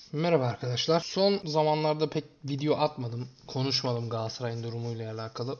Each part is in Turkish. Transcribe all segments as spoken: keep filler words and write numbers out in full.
Merhaba arkadaşlar. Son zamanlarda pek video atmadım, konuşmadım Galatasaray'ın durumuyla alakalı.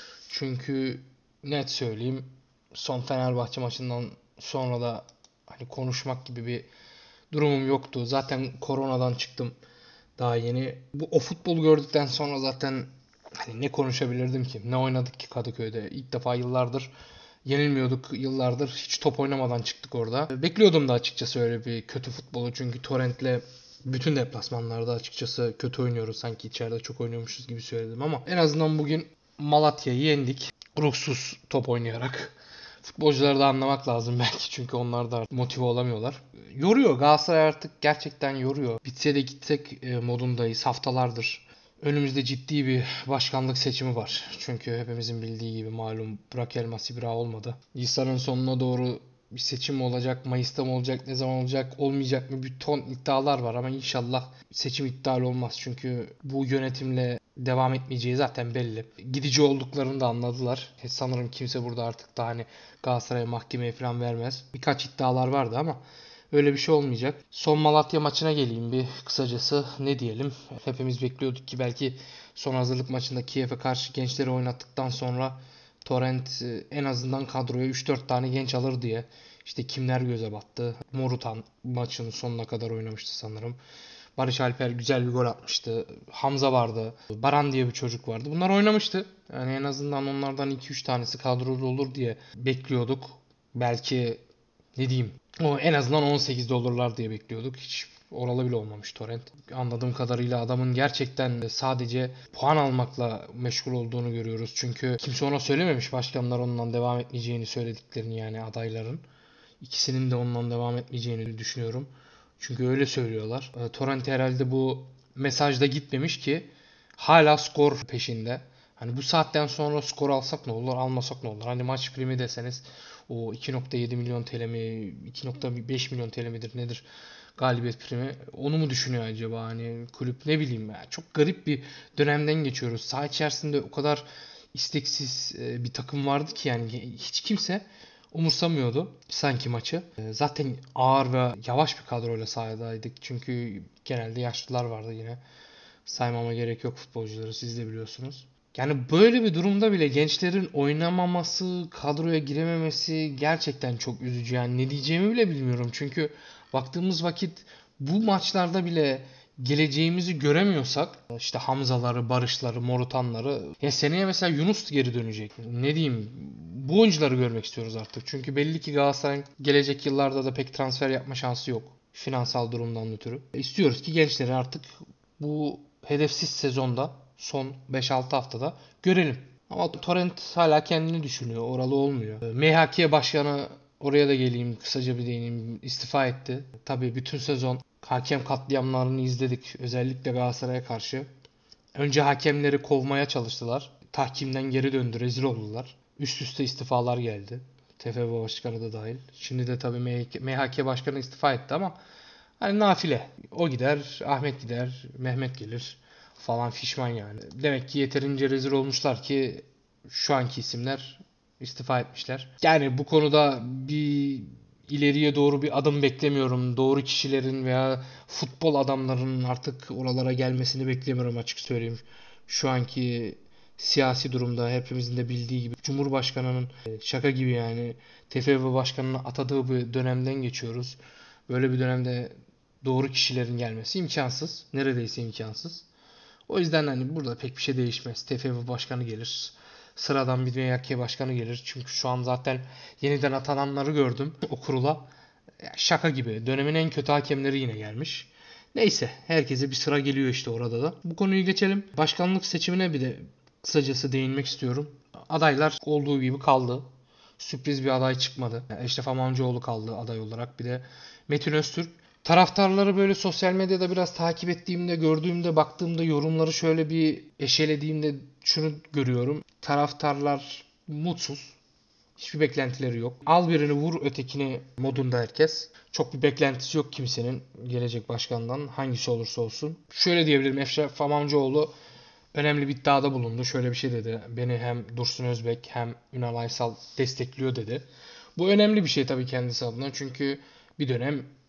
Çünkü net söyleyeyim, son Fenerbahçe maçından sonra da hani konuşmak gibi bir durumum yoktu. Zaten koronadan çıktım daha yeni. Bu o futbolu gördükten sonra zaten hani ne konuşabilirdim ki? Ne oynadık ki Kadıköy'de? İlk defa yıllardır yenilmiyorduk. Yıllardır hiç top oynamadan çıktık orada. Bekliyordum da açıkçası öyle bir kötü futbolu. Çünkü Torrent'le bütün deplasmanlarda açıkçası kötü oynuyoruz. Sanki içeride çok oynuyormuşuz gibi söyledim ama en azından bugün Malatya'yı yendik. Ruhsuz top oynayarak. Futbolcuları da anlamak lazım belki çünkü onlar da motive olamıyorlar. Yoruyor. Galatasaray artık gerçekten yoruyor. Bitse de gitsek e, modundayız haftalardır. Önümüzde ciddi bir başkanlık seçimi var. Çünkü hepimizin bildiği gibi malum Burak Elmas İbra olmadı. Nisan'ın sonuna doğru bir seçim olacak. Mayıs'ta mı olacak? Ne zaman olacak? Olmayacak mı? Bir ton iddialar var ama inşallah seçim iptal olmaz. Çünkü bu yönetimle devam etmeyeceği zaten belli. Gidici olduklarını da anladılar. E, sanırım kimse burada artık da hani Galatasaray'a mahkemeye falan vermez. Birkaç iddialar vardı ama öyle bir şey olmayacak. Son Malatya maçına geleyim bir kısacası. Ne diyelim? Hepimiz bekliyorduk ki belki son hazırlık maçında Kiev'e karşı gençleri oynattıktan sonra Torrent e, en azından kadroya üç dört tane genç alır diye. İşte kimler göze battı? Morutan maçın sonuna kadar oynamıştı sanırım. Barış Alper güzel bir gol atmıştı. Hamza vardı. Baran diye bir çocuk vardı. Bunlar oynamıştı. Yani en azından onlardan iki üç tanesi kadroda olur diye bekliyorduk. Belki ne diyeyim? O en azından on sekizde olurlar diye bekliyorduk. Hiç oralı bile olmamış Torrent. Anladığım kadarıyla adamın gerçekten sadece puan almakla meşgul olduğunu görüyoruz. Çünkü kimse ona söylememiş başkanlar ondan devam etmeyeceğini söylediklerini yani adayların. İkisinin de ondan devam etmeyeceğini düşünüyorum. Çünkü öyle söylüyorlar. E, Torrent herhalde bu mesajda gitmemiş ki hala skor peşinde. Hani bu saatten sonra skor alsak ne olur, almasak ne olur? Hani maç primi deseniz o iki nokta yedi milyon T L mi, iki nokta beş milyon T L midir nedir galibiyet primi? Onu mu düşünüyor acaba? Hani kulüp ne bileyim ya. Çok garip bir dönemden geçiyoruz. Saha içerisinde o kadar isteksiz e, bir takım vardı ki yani hiç kimse umursamıyordu sanki maçı. E, Zaten ağır ve yavaş bir kadroyla sahadaydık. Çünkü genelde yaşlılar vardı yine. Saymama gerek yok futbolcuları siz de biliyorsunuz. Yani böyle bir durumda bile gençlerin oynamaması, kadroya girememesi gerçekten çok üzücü. Yani ne diyeceğimi bile bilmiyorum. Çünkü baktığımız vakit bu maçlarda bile geleceğimizi göremiyorsak işte Hamzaları, Barışları, Morutanları ya seneye mesela Yunus geri dönecek. Ne diyeyim? Bu oyuncuları görmek istiyoruz artık. Çünkü belli ki Galatasaray'ın gelecek yıllarda da pek transfer yapma şansı yok. Finansal durumdan ötürü. İstiyoruz ki gençleri artık bu hedefsiz sezonda son beş altı haftada görelim. Ama Torrent hala kendini düşünüyor. Oralı olmuyor. M H K başkanı oraya da geleyim kısaca bir değineyim. İstifa etti. Tabii bütün sezon hakem katliamlarını izledik. Özellikle Galatasaray'a karşı. Önce hakemleri kovmaya çalıştılar. Tahkimden geri döndü. Rezil oldular. Üst üste istifalar geldi. T F F başkanı da dahil. Şimdi de tabii M H K başkanı istifa etti ama hani nafile. O gider, Ahmet gider, Mehmet gelir falan fişman yani. Demek ki yeterince rezil olmuşlar ki şu anki isimler istifa etmişler. Yani bu konuda bir ileriye doğru bir adım beklemiyorum. Doğru kişilerin veya futbol adamlarının artık oralara gelmesini beklemiyorum açık söyleyeyim. Şu anki siyasi durumda hepimizin de bildiği gibi Cumhurbaşkanı'nın şaka gibi yani T F F başkanını atadığı bir dönemden geçiyoruz. Böyle bir dönemde doğru kişilerin gelmesi imkansız. Neredeyse imkansız. O yüzden hani burada pek bir şey değişmez. T F F başkanı gelir. Sıradan bir M H K başkanı gelir. Çünkü şu an zaten yeniden atananları gördüm o kurula. Şaka gibi. Dönemin en kötü hakemleri yine gelmiş. Neyse herkese bir sıra geliyor işte orada da. Bu konuyu geçelim. Başkanlık seçimine bir de kısacası değinmek istiyorum. Adaylar olduğu gibi kaldı. Sürpriz bir aday çıkmadı. Eşref Amancıoğlu kaldı aday olarak. Bir de Metin Öztürk. Taraftarları böyle sosyal medyada biraz takip ettiğimde, gördüğümde, baktığımda yorumları şöyle bir eşelediğimde şunu görüyorum. Taraftarlar mutsuz. Hiçbir beklentileri yok. Al birini vur ötekini modunda herkes. Çok bir beklentisi yok kimsenin gelecek başkandan hangisi olursa olsun. Şöyle diyebilirim Eşref Amamcıoğlu önemli bir iddiada bulundu. Şöyle bir şey dedi. Beni hem Dursun Özbek hem Ünal Aysal destekliyor dedi. Bu önemli bir şey tabii kendisi adına. Çünkü bir dönem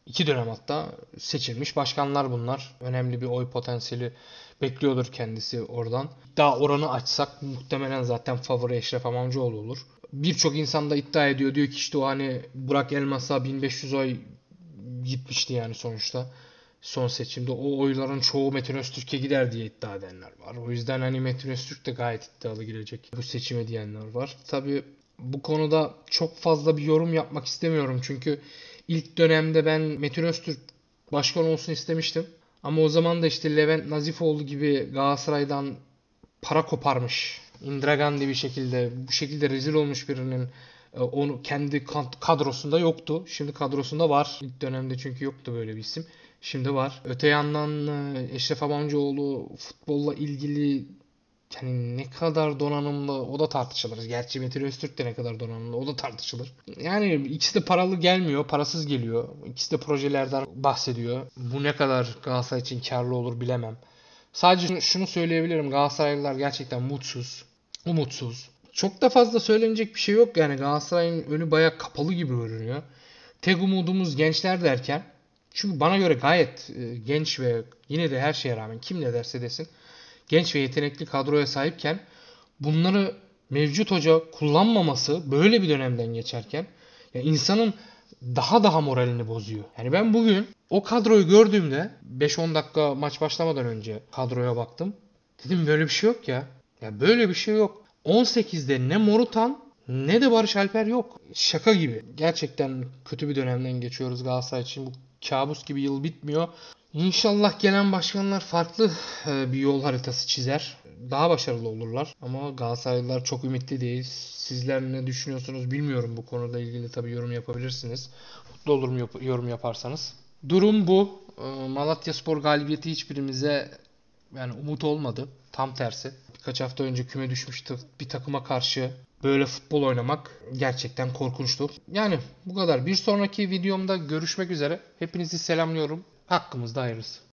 iki dönem hatta seçilmiş başkanlar bunlar. Önemli bir oy potansiyeli bekliyordur kendisi oradan. Daha oranı açsak muhtemelen zaten favori Eşref Amamcıoğlu olur. Birçok insan da iddia ediyor. Diyor ki işte o hani Burak Elmas'a bin beş yüz oy gitmişti yani sonuçta. Son seçimde o oyların çoğu Metin Öztürk'e gider diye iddia edenler var. O yüzden hani Metin Öztürk de gayet iddialı girecek bu seçime diyenler var. Tabii bu konuda çok fazla bir yorum yapmak istemiyorum. Çünkü ilk dönemde ben Metin Öztürk başkan olsun istemiştim. Ama o zaman da işte Levent Nazifoğlu gibi Galatasaray'dan para koparmış, Indira Gandhi bir şekilde bu şekilde rezil olmuş birinin e, onu kendi kadrosunda yoktu. Şimdi kadrosunda var. İlk dönemde çünkü yoktu böyle bir isim. Şimdi var. Öte yandan e, Eşref Amamcıoğlu futbolla ilgili yani ne kadar donanımlı o da tartışılır. Gerçi Metin Öztürk de ne kadar donanımlı o da tartışılır. Yani ikisi de paralı gelmiyor, parasız geliyor. İkisi de projelerden bahsediyor. Bu ne kadar Galatasaray için karlı olur bilemem. Sadece şunu söyleyebilirim. Galatasaraylılar gerçekten mutsuz, umutsuz. Çok da fazla söylenecek bir şey yok yani Galatasaray'ın önü bayağı kapalı gibi görünüyor. Tek umudumuz gençler derken çünkü bana göre gayet e, genç ve yine de her şeye rağmen kim ne derse desin genç ve yetenekli kadroya sahipken bunları mevcut hoca kullanmaması böyle bir dönemden geçerken ya insanın daha daha moralini bozuyor. Yani ben bugün o kadroyu gördüğümde beş on dakika maç başlamadan önce kadroya baktım. Dedim böyle bir şey yok ya. Ya böyle bir şey yok. on sekizde ne Morutan ne de Barış Alper yok. Şaka gibi. Gerçekten kötü bir dönemden geçiyoruz Galatasaray için. Bu kabus gibi yıl bitmiyor. İnşallah gelen başkanlar farklı e, bir yol haritası çizer. Daha başarılı olurlar. Ama Galatasaraylılar çok ümitli değil. Sizler ne düşünüyorsunuz bilmiyorum bu konuda ilgili tabii yorum yapabilirsiniz. Mutlu olurum yorum yaparsanız. Durum bu. E, Malatyaspor galibiyeti hiçbirimize yani umut olmadı. Tam tersi. Birkaç hafta önce küme düşmüştü bir takıma karşı böyle futbol oynamak gerçekten korkunçtu. Yani bu kadar. Bir sonraki videomda görüşmek üzere. Hepinizi selamlıyorum. Hakkımızda hayırlısı.